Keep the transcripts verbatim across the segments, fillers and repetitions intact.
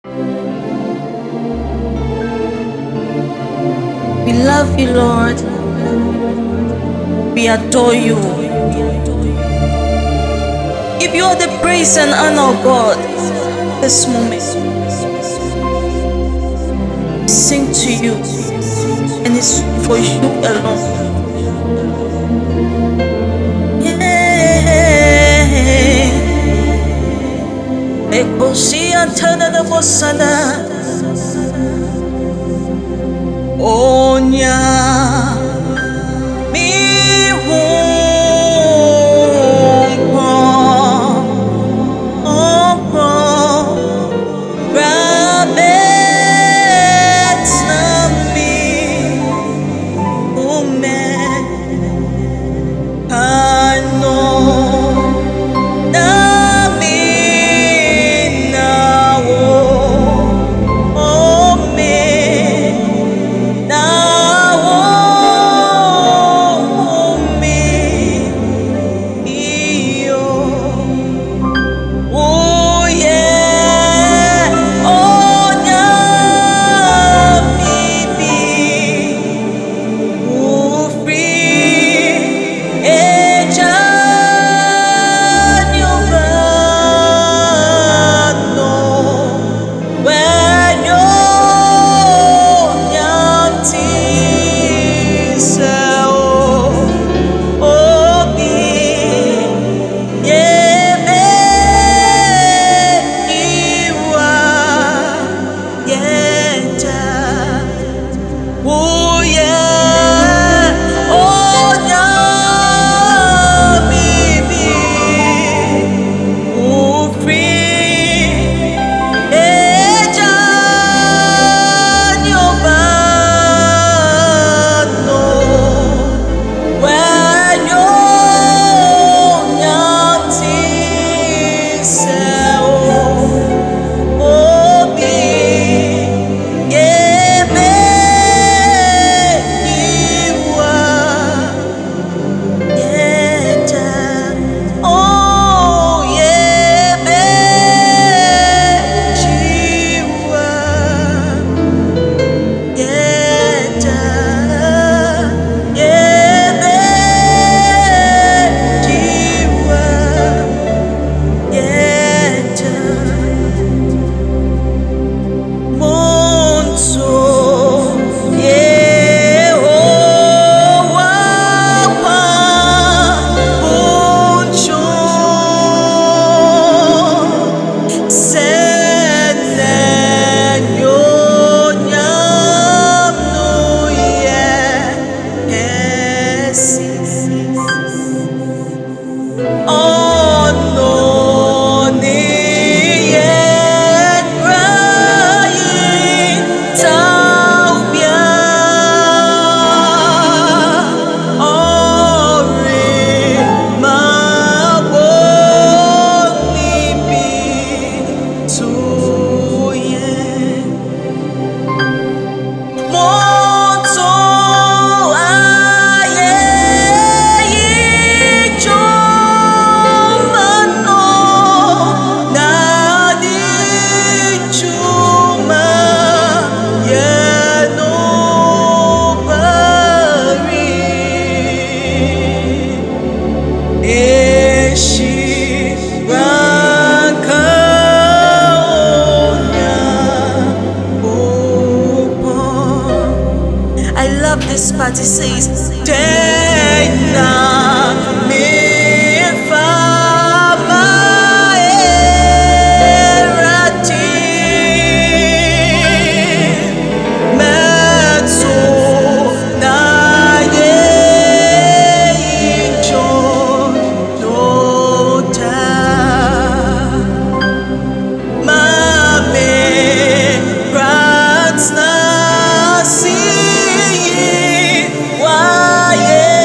We love you, Lord. We adore you. Give you all the praise and honor, God, this moment. We sing to you, and it's for you alone. Onya mi wumpo opo rabetami ume ano nami nawo ome nawo ome iyo oye onya bibi ufri eja nyobano wenyo nyanti seo obi yebe iwa yeta uye onya bibi ufri eja nyobano wenyo nyanti seo obi yebe iwa yeta oh yebe jiwa yeta yebe jiwa yeta monso Yehowa kwa buncho senenyo nyamno ye esi ono ni ye crying taubia ore maboni bi tuye moto aye ijo mano nadi chuma yeno bari eshi rakaonya opo. I love this part. It says, Dena mi fama erati metso na ye ijo dota mame rats na si waye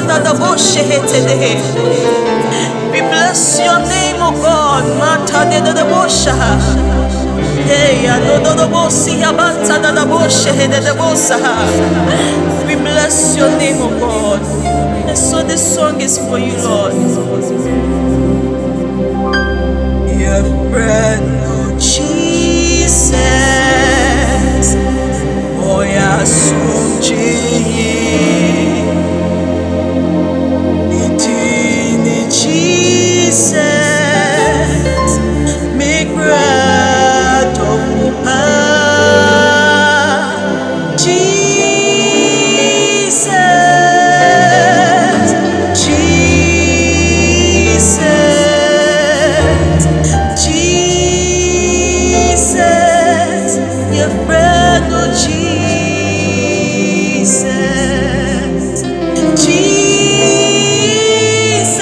We bless your name, O God. Mata de de bosha. Hey, adodobosi abanta da bosha de de bosa. We bless your name, O God. And so this song is for you, Lord. Your friend, Jesus. Oh, yeah, so Jesus, make bread of power. Jesus, Jesus, Jesus, your friend, oh Jesus, Jesus.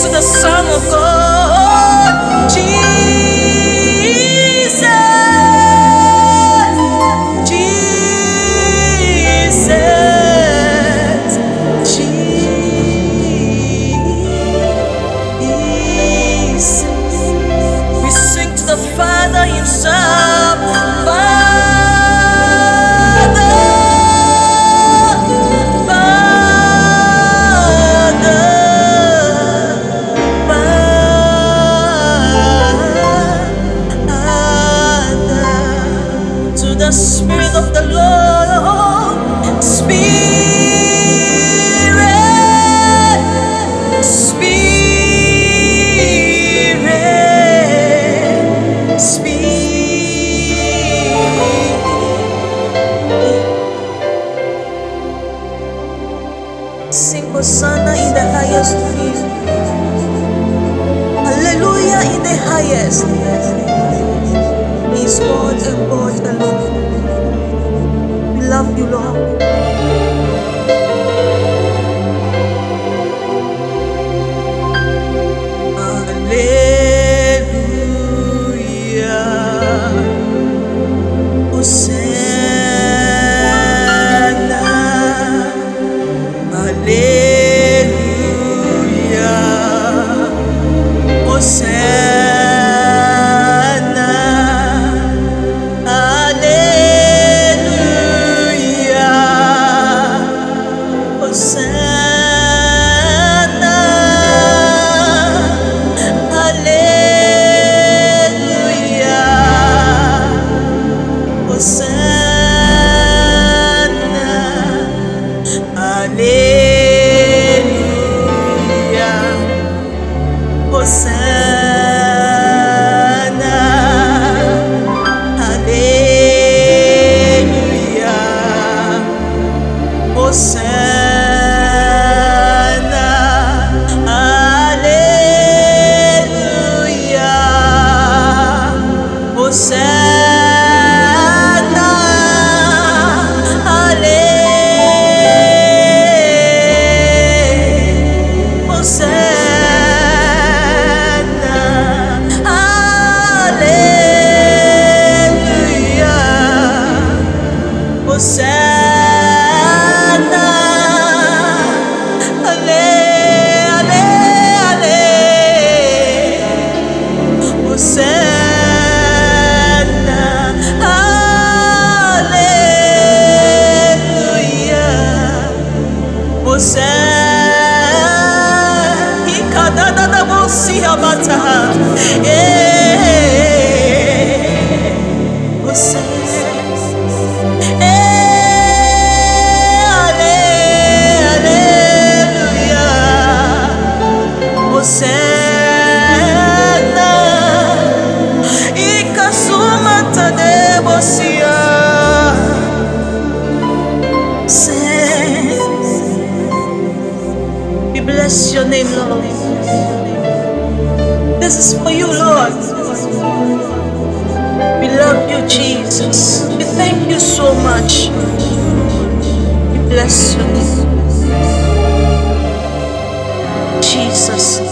the Son of God, Jesus, Jesus, Jesus. We sing to the Father himself, Father, Father, Father. To the Spirit of the Lord, Spirit, Spirit, Spirit. Sing Hosanna in the highest peace. Hallelujah in the highest. He is God and God alone. We love you, Lord. Hallelujah. Hosanna. Hallelujah. Hosanna. Hallelujah. Hosanna. Hallelujah. Hosanna. Hallelujah. Hosanna. Hallelujah. Hosanna. Hallelujah. Hosanna. Hallelujah. Hosanna. Hallelujah. Hosanna. Ale, ale, ale. Hosanna. Hallelujah. Hosanna. Ikadadadabosi-habata. Eh. Hosanna. Eh, ale- Hallelujah. Hosanna. Ikasumata-debosia. Hosanna. We bless your name, Lord. This is for you, Lord. We love you, Jesus. We thank you so much. We bless you, Jesus.